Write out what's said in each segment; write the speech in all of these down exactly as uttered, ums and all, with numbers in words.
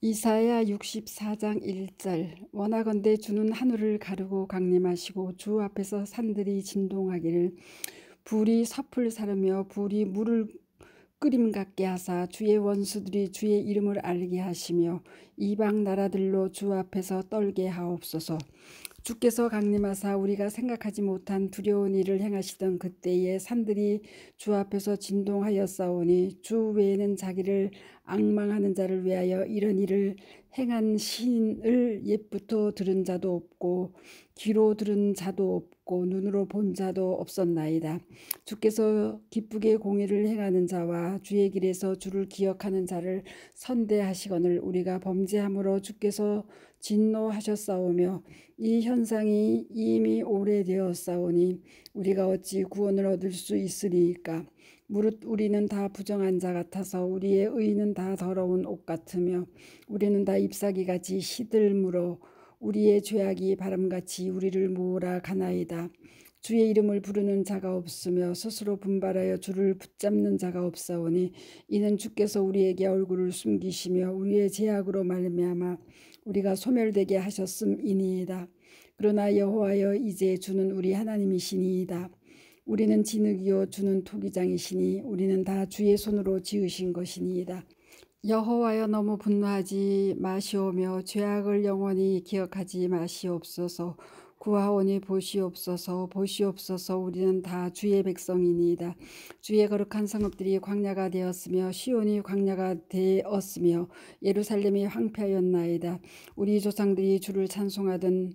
이사야 육십사 장 일 절. 원하건대 주는 하늘을 가르고 강림하시고 주 앞에서 산들이 진동하기를 불이 섭을 사르며 불이 물을 끓임 같게 하사 주의 원수들이 주의 이름을 알게 하시며 이방 나라들로 주 앞에서 떨게 하옵소서. 주께서 강림하사 우리가 생각하지 못한 두려운 일을 행하시던 그때에 산들이 주 앞에서 진동하였사오니 주 외에는 자기를 앙망하는 자를 위하여 이런 일을 행한 신을 옛부터 들은 자도 없고 귀로 들은 자도 없고 눈으로 본 자도 없었나이다. 주께서 기쁘게 공의를 행하는 자와 주의 길에서 주를 기억하는 자를 선대하시거늘 우리가 범죄함으로 주께서 진노하셨사오며 이 현상이 이미 오래되었사오니 우리가 어찌 구원을 얻을 수 있으리이까. 무릇 우리는 다 부정한 자 같아서 우리의 의는 다 더러운 옷 같으며 우리는 다 잎사귀같이 시들므로 우리의 죄악이 바람같이 우리를 몰아가나이다. 주의 이름을 부르는 자가 없으며 스스로 분발하여 주를 붙잡는 자가 없사오니 이는 주께서 우리에게 얼굴을 숨기시며 우리의 죄악으로 말미암아 우리가 소멸되게 하셨음이니이다. 그러나 여호와여 이제 주는 우리 하나님이시니이다. 우리는 진흙이요 주는 토기장이시니 우리는 다 주의 손으로 지으신 것이니이다. 여호와여 너무 분노하지 마시오며 죄악을 영원히 기억하지 마시옵소서. 구하오니 보시옵소서. 보시옵소서. 우리는 다 주의 백성이니이다. 주의 거룩한 성읍들이 광야가 되었으며 시온이 광야가 되었으며 예루살렘이 황폐하였나이다. 우리 조상들이 주를 찬송하던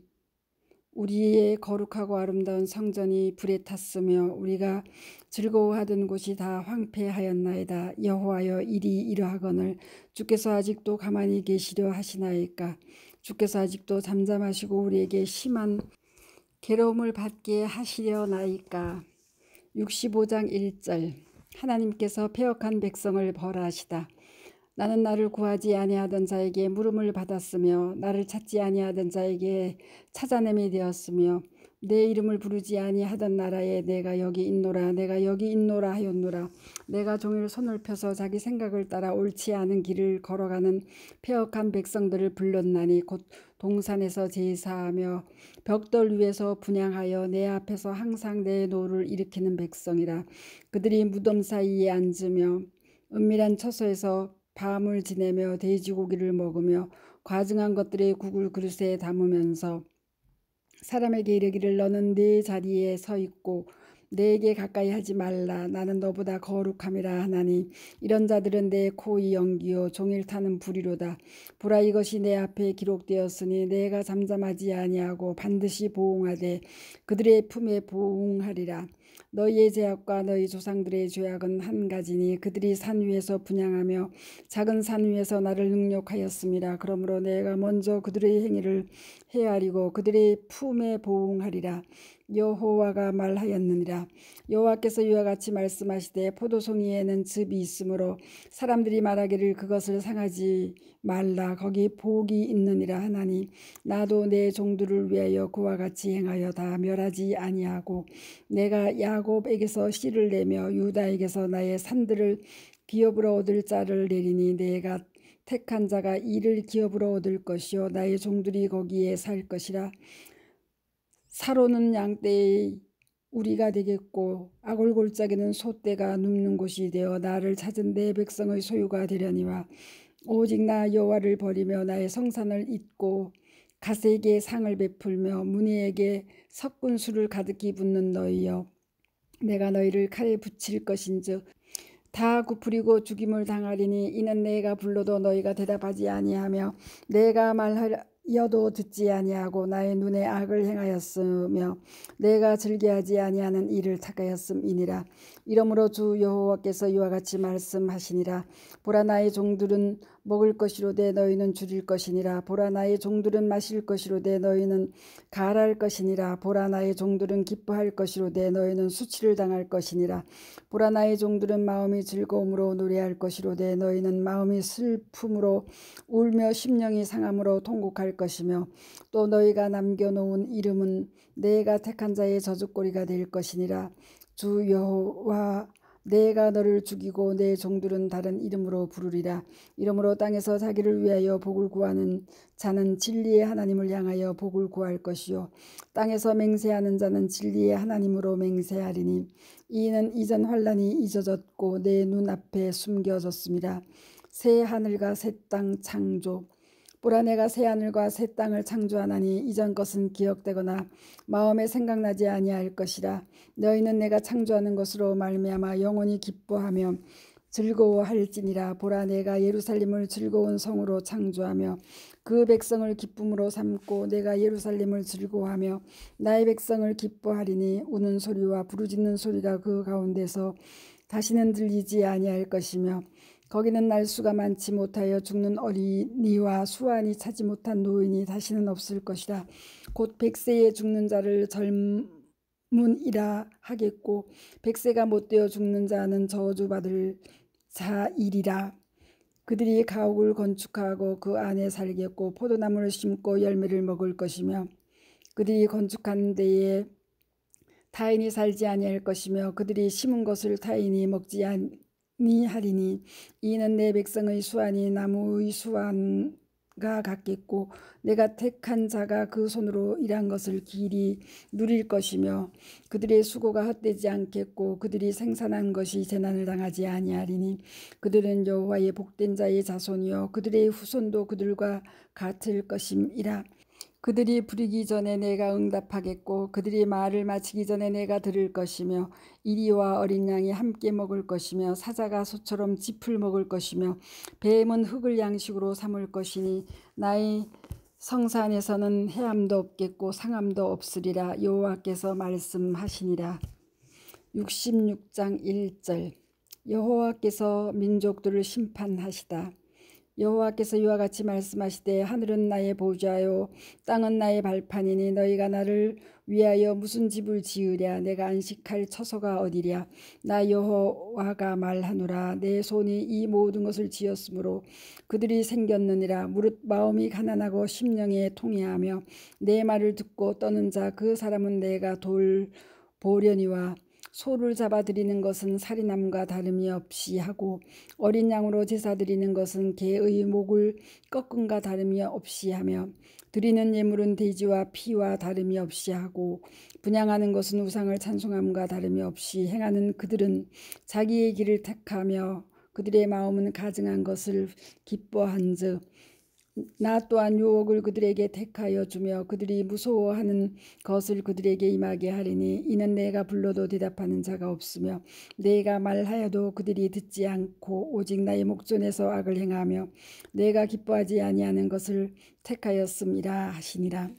우리의 거룩하고 아름다운 성전이 불에 탔으며 우리가 즐거워하던 곳이 다 황폐하였나이다. 여호와여 이리 이러하거늘 주께서 아직도 가만히 계시려 하시나이까. 주께서 아직도 잠잠하시고 우리에게 심한 괴로움을 받게 하시려나이까. 육십오 장 일 절. 하나님께서 패역한 백성을 벌하시다. 나는 나를 구하지 아니하던 자에게 물음을 받았으며 나를 찾지 아니하던 자에게 찾아냄이 되었으며 내 이름을 부르지 아니하던 나라에 내가 여기 있노라 내가 여기 있노라 하였노라. 내가 종일 손을 펴서 자기 생각을 따라 옳지 않은 길을 걸어가는 패역한 백성들을 불렀나니 곧 동산에서 제사하며 벽돌 위에서 분향하여 내 앞에서 항상 내 노를 일으키는 백성이라. 그들이 무덤 사이에 앉으며 은밀한 처소에서 밤을 지내며 돼지고기를 먹으며 과증한 것들의 국을 그릇에 담으면서 사람에게 이르기를 너는 네 자리에 서 있고 내게 가까이 하지 말라 나는 너보다 거룩함이라 하나니 이런 자들은 내 코의 연기요 종일 타는 불이로다. 보라 이것이 내 앞에 기록되었으니 내가 잠잠하지 아니하고 반드시 보응하되 그들의 품에 보응하리라. 너희의 죄악과 너희 조상들의 죄악은 한 가지니 그들이 산 위에서 분향하며 작은 산 위에서 나를 능욕하였음이라. 그러므로 내가 먼저 그들의 행위를 헤아리고 그들의 품에 보응하리라. 여호와가 말하였느니라. 여호와께서 이와 같이 말씀하시되 포도송이에는 즙이 있으므로 사람들이 말하기를 그것을 상하지 말라 거기 복이 있느니라 하나니 나도 내 종들을 위하여 그와 같이 행하여 다 멸하지 아니하고 내가 야곱에게서 씨를 내며 유다에게서 나의 산들을 기업으로 얻을 자를 내리니 내가 택한 자가 이를 기업으로 얻을 것이요 나의 종들이 거기에 살 것이라. 사로는 양떼의 우리가 되겠고 아골골짜기는 소떼가 눕는 곳이 되어 나를 찾은 내 백성의 소유가 되려니와 오직 나 여호와를 버리며 나의 성산을 잊고 가세에게 상을 베풀며 문희에게 섞은 술을 가득히 붓는 너희여 내가 너희를 칼에 붙일 것인즉 다 굽으리고 죽임을 당하리니 이는 내가 불러도 너희가 대답하지 아니하며 내가 말하여도 듣지 아니하고 나의 눈에 악을 행하였으며 내가 즐겨하지 아니하는 일을 택하였음이니라. 이러므로 주 여호와께서 이와 같이 말씀하시니라. 보라 나의 종들은 먹을 것이로되 너희는 줄일 것이니라. 보라 나의 종들은 마실 것이로되 너희는 가랄 것이니라. 보라 나의 종들은 기뻐할 것이로되 너희는 수치를 당할 것이니라. 보라 나의 종들은 마음이 즐거움으로 노래할 것이로되 너희는 마음이 슬픔으로 울며 심령이 상함으로 통곡할 것이며 또 너희가 남겨놓은 이름은 내가 택한 자의 저주거리가 될 것이니라. 주 여호와 내가 너를 죽이고 내 종들은 다른 이름으로 부르리라. 이러므로 땅에서 자기를 위하여 복을 구하는 자는 진리의 하나님을 향하여 복을 구할 것이요 땅에서 맹세하는 자는 진리의 하나님으로 맹세하리니 이는 이전 환란이 잊어졌고 내 눈앞에 숨겨졌습니다. 새 하늘과 새 땅 창조. 보라, 내가 새 하늘과 새 땅을 창조하나니 이전 것은 기억되거나 마음에 생각나지 아니할 것이라. 너희는 내가 창조하는 것으로 말미암아 영원히 기뻐하며 즐거워할지니라. 보라, 내가 예루살렘을 즐거운 성으로 창조하며 그 백성을 기쁨으로 삼고 내가 예루살렘을 즐거워하며 나의 백성을 기뻐하리니 우는 소리와 부르짖는 소리가 그 가운데서 다시는 들리지 아니할 것이며 거기는 날수가 많지 못하여 죽는 어린이와 수완이 차지 못한 노인이 다시는 없을 것이라. 곧 백세에 죽는 자를 젊은이라 하겠고 백세가 못되어 죽는 자는 저주받을 자이리라. 그들이 가옥을 건축하고 그 안에 살겠고 포도나무를 심고 열매를 먹을 것이며 그들이 건축한 데에 타인이 살지 아니할 것이며 그들이 심은 것을 타인이 먹지 아니하리니 이는 내 백성의 수완이 나무의 수완과 같겠고 내가 택한 자가 그 손으로 일한 것을 길이 누릴 것이며 그들의 수고가 헛되지 않겠고 그들이 생산한 것이 재난을 당하지 아니하리니 그들은 여호와의 복된 자의 자손이요 그들의 후손도 그들과 같을 것임이라. 그들이 부르기 전에 내가 응답하겠고 그들이 말을 마치기 전에 내가 들을 것이며 이리와 어린 양이 함께 먹을 것이며 사자가 소처럼 짚을 먹을 것이며 뱀은 흙을 양식으로 삼을 것이니 나의 성산에서는 해함도 없겠고 상함도 없으리라. 여호와께서 말씀하시니라. 육십육 장 일 절. 여호와께서 민족들을 심판하시다. 여호와께서 이와 같이 말씀하시되 하늘은 나의 보좌요 땅은 나의 발판이니 너희가 나를 위하여 무슨 집을 지으랴. 내가 안식할 처소가 어디랴. 나 여호와가 말하노라. 내 손이 이 모든 것을 지었으므로 그들이 생겼느니라. 무릇 마음이 가난하고 심령에 통해하며 내 말을 듣고 떠는 자 그 사람은 내가 돌보려니와 소를 잡아 드리는 것은 살인함과 다름이 없이 하고 어린 양으로 제사 드리는 것은 개의 목을 꺾음과 다름이 없이 하며 드리는 예물은 돼지와 피와 다름이 없이 하고 분향하는 것은 우상을 찬송함과 다름이 없이 행하는 그들은 자기의 길을 택하며 그들의 마음은 가증한 것을 기뻐한즉 나 또한 유혹을 그들에게 택하여 주며 그들이 무서워하는 것을 그들에게 임하게 하리니 이는 내가 불러도 대답하는 자가 없으며 내가 말하여도 그들이 듣지 않고 오직 나의 목전에서 악을 행하며 내가 기뻐하지 아니하는 것을 택하였음이라 하시니라.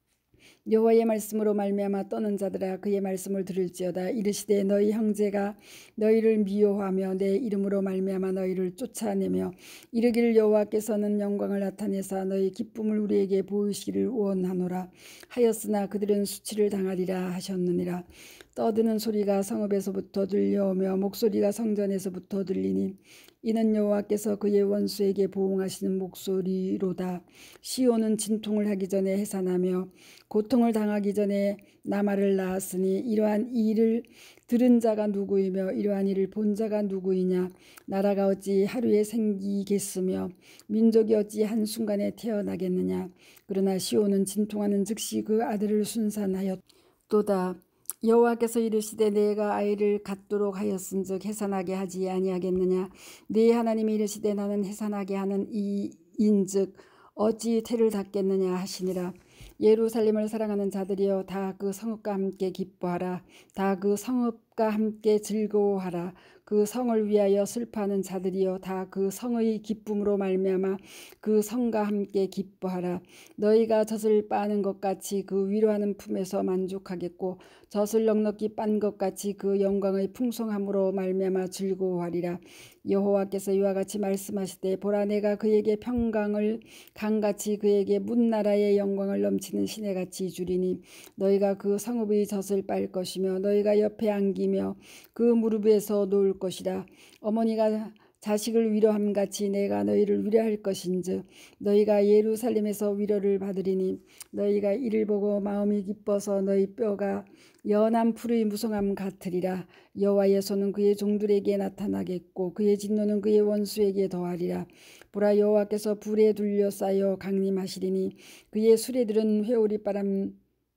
여호와의 말씀으로 말미암아 떠는 자들아 그의 말씀을 들을지어다. 이르시되 너희 형제가 너희를 미워하며 내 이름으로 말미암아 너희를 쫓아내며 이르기를 여호와께서는 영광을 나타내사 너희 기쁨을 우리에게 보이시기를 원하노라 하였으나 그들은 수치를 당하리라 하셨느니라. 떠드는 소리가 성읍에서부터 들려오며 목소리가 성전에서부터 들리니 이는 여호와께서 그의 원수에게 보응하시는 목소리로다. 시온은 진통을 하기 전에 해산하며 고통을 당하기 전에 나말을 낳았으니 이러한 일을 들은 자가 누구이며 이러한 일을 본 자가 누구이냐. 나라가 어찌 하루에 생기겠으며 민족이 어찌 한순간에 태어나겠느냐. 그러나 시온은 진통하는 즉시 그 아들을 순산하였도다. 여호와께서 이르시되 내가 아이를 갖도록 하였은즉 해산하게 하지 아니하겠느냐. 네 하나님이 이르시되 나는 해산하게 하는 이인즉 어찌 태를 닫겠느냐 하시니라. 예루살렘을 사랑하는 자들이여 다 그 성읍과 함께 기뻐하라. 다 그 성읍과 함께 즐거워하라. 그 성을 위하여 슬퍼하는 자들이여 다 그 성의 기쁨으로 말미암아 그 성과 함께 기뻐하라. 너희가 젖을 빠는 것 같이 그 위로하는 품에서 만족하겠고 젖을 넉넉히 빤 것 같이 그 영광의 풍성함으로 말미암아 즐거워하리라. 여호와께서 이와 같이 말씀하시되 보라 내가 그에게 평강을 강같이 그에게 문나라의 영광을 넘치는 시내같이 주리니 너희가 그 성읍의 젖을 빨 것이며 너희가 옆에 안기며 그 무릎에서 놓을 것이라. 어머니가 자식을 위로함 같이 내가 너희를 위로할 것인즉 너희가 예루살렘에서 위로를 받으리니 너희가 이를 보고 마음이 기뻐서 너희 뼈가 연한 풀의 무성함 같으리라. 여호와의 손은 그의 종들에게 나타나겠고 그의 진노는 그의 원수에게 더하리라. 보라, 여호와께서 불에 둘러싸여 강림하시리니 그의 수레들은 회오리바람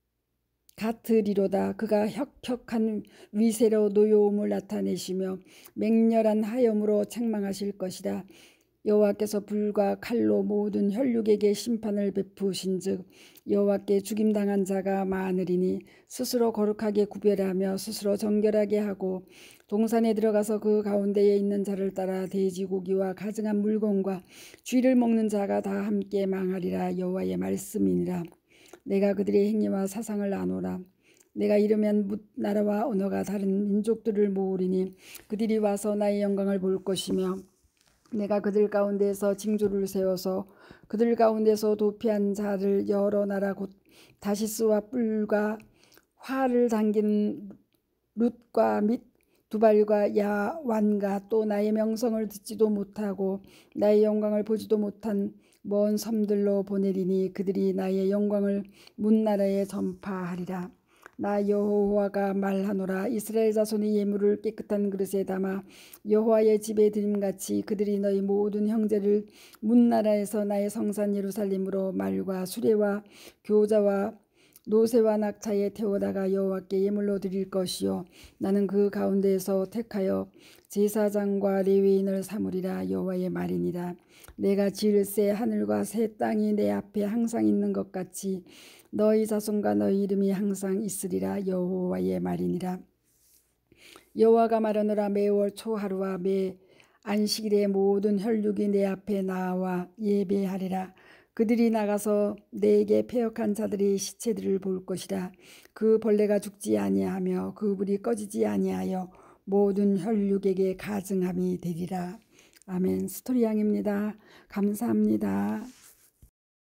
같으리로다. 그가 혁혁한 위세로 노여움을 나타내시며 맹렬한 하염으로 책망하실 것이다. 여호와께서 불과 칼로 모든 혈육에게 심판을 베푸신즉 여호와께 죽임당한 자가 많으리니 스스로 거룩하게 구별하며 스스로 정결하게 하고 동산에 들어가서 그 가운데에 있는 자를 따라 돼지고기와 가증한 물건과 쥐를 먹는 자가 다 함께 망하리라. 여호와의 말씀이니라. 내가 그들의 행위와 사상을 아노라. 내가 이르면 뭇 나라와 언어가 다른 민족들을 모으리니 그들이 와서 나의 영광을 볼 것이며 내가 그들 가운데서 징조를 세워서 그들 가운데서 도피한 자를 여러 나라 곧 다시스와 뿔과 활을 당긴 룻과 및 두발과 야완과 또 나의 명성을 듣지도 못하고 나의 영광을 보지도 못한 먼 섬들로 보내리니 그들이 나의 영광을 문나라에 전파하리라. 나 여호와가 말하노라. 이스라엘 자손이 예물을 깨끗한 그릇에 담아 여호와의 집에 드림같이 그들이 너희 모든 형제를 문나라에서 나의 성산 예루살렘으로 말과 수레와 교자와 노새와 낙타에 태우다가 여호와께 예물로 드릴 것이요 나는 그 가운데에서 택하여 제사장과 레위인을 삼으리라. 여호와의 말이니라. 내가 지을 새 하늘과 새 땅이 내 앞에 항상 있는 것 같이 너희 자손과 너희 이름이 항상 있으리라. 여호와의 말이니라. 여호와가 말하노라. 매월 초하루와 매 안식일의 모든 혈육이 내 앞에 나와 예배하리라. 그들이 나가서 내게 패역한 자들의 시체들을 볼 것이라. 그 벌레가 죽지 아니하며 그 불이 꺼지지 아니하여 모든 혈육에게 가증함이 되리라. 아멘. 스토리양입니다. 감사합니다.